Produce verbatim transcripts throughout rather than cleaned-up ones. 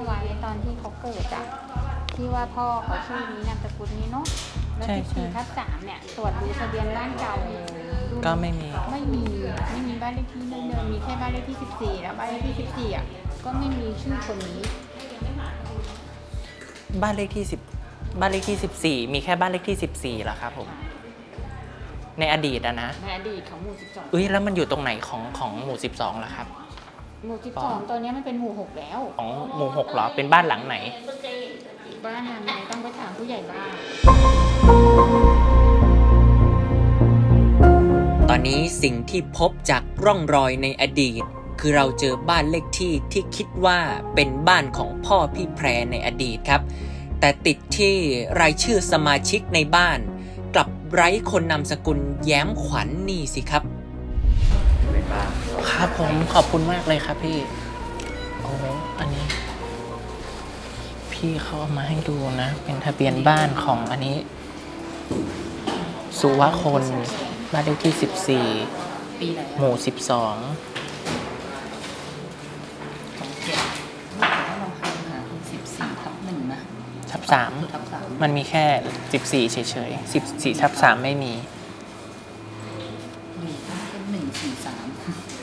ไว้ตอนที่เขาเกิดอะที่ว่าพ่อเขาชื่อนี้นามสกุลนี้เนาะแล้วที่สี่ทับสามเนี่ยตรวจดูทะเบียนบ้านเก่าก็ไม่มีไม่มีไม่มีบ้านเลขที่เดิมๆมีแค่บ้านเลขที่สิบสี่แล้วบ้านเลขที่สิบสี่อ่ะก็ไม่มีชื่อคนนี้บ้านเลขที่สิบบ้านเลขที่สิบสี่มีแค่บ้านเลขที่สิบสี่เหรอครับผมในอดีตอะนะในอดีตของหมู่สิบสองอุ้ยแล้วมันอยู่ตรงไหนของของหมู่สิบสองล่ะครับหมู่สิบสองตอนนี้มันเป็นหมู่หกแล้วของหมู่หกเหรอเป็นบ้านหลังไหนบ้านหลังไหนต้องไปถามผู้ใหญ่บ้านตอนนี้สิ่งที่พบจากร่องรอยในอดีตคือเราเจอบ้านเลขที่ที่คิดว่าเป็นบ้านของพ่อพี่แพรในอดีตครับแต่ติดที่รายชื่อสมาชิกในบ้านกลับไร้คนนามสกุลแย้มขวัญ น, นี่สิครับครับผมขอบคุณมากเลยครับพี่โอ้อันนี้พี่เขาเอามาให้ดูนะเป็นทะเบียนบ้านของอันนี้สุวคนบ้านเลขที่สิบสี่หมู่สิบสองทับสามมันมีแค่สิบสี่เฉยๆสิบสี่ทับสามไม่มีเป็นหนึ่งสี่สาม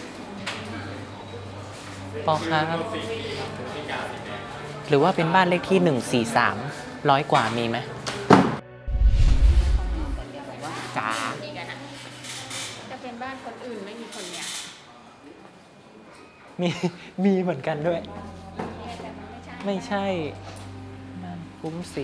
ปอครับหรือว่าเป็นบ้านเลขที่หนึ่งสี่สามร้อยกว่ามีไหมจ๋าจะเป็นบ้านคนอื่นไม่มีคนเนี้ยมีมีเหมือนกันด้วยไม่ใช่คุ้มสี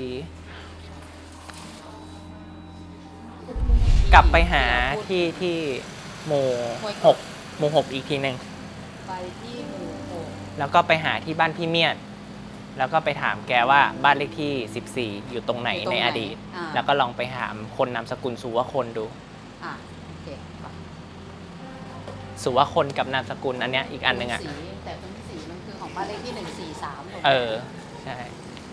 กลับไปหาที่ที่หมู่หกหมู่หกอีกทีหนึ่งไปที่หมู่หกแล้วก็ไปหาที่บ้านพี่เมียดแล้วก็ไปถามแกว่าบ้านเลขที่สิบสี่อยู่ตรงไหนในอดีตแล้วก็ลองไปถามคนนามสกุลสุวคนดูสุวคนกับนามสกุลอันเนี้ยอีกอันหนึ่งอ่ะแต่คนที่สี่มันคือของบ้านเลขที่หนึ่งสี่สามเออใช่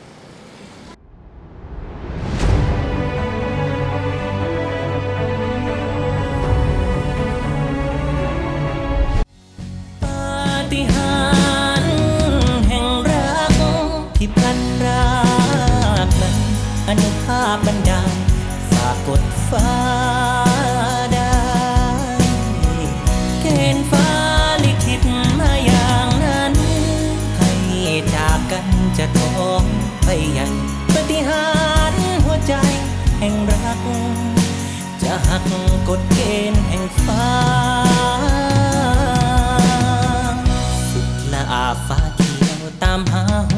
อนุภาพบันดาลฝากกดฟ้าได้เกณฑ์ฟ้าลิขิตมาอย่างนั้นให้จากกันจะท้องไปใหญ่ปฏิหารย์หัวใจแห่งรักจะหักกฎเกณฑ์แห่งฟ้าสุดละอาฟ้าเขียวตามหาหั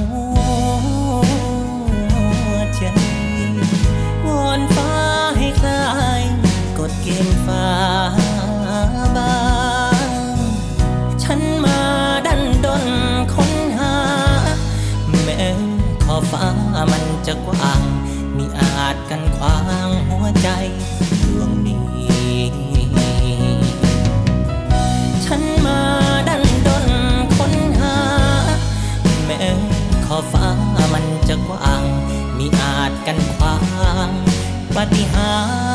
วใจวอนฟ้าให้คลายกฎเกณฑ์ฟ้าบางฉันมาดันดนค้นหาแม้ขอบฟ้ามันจะกว้างมิอาจกันขวางหัวใจดวงนี้ฉันมาดันดนค้นหาแม้ขอบฟ้ามันจะกว้างมิอาจกันขวางปาฏิหาริย์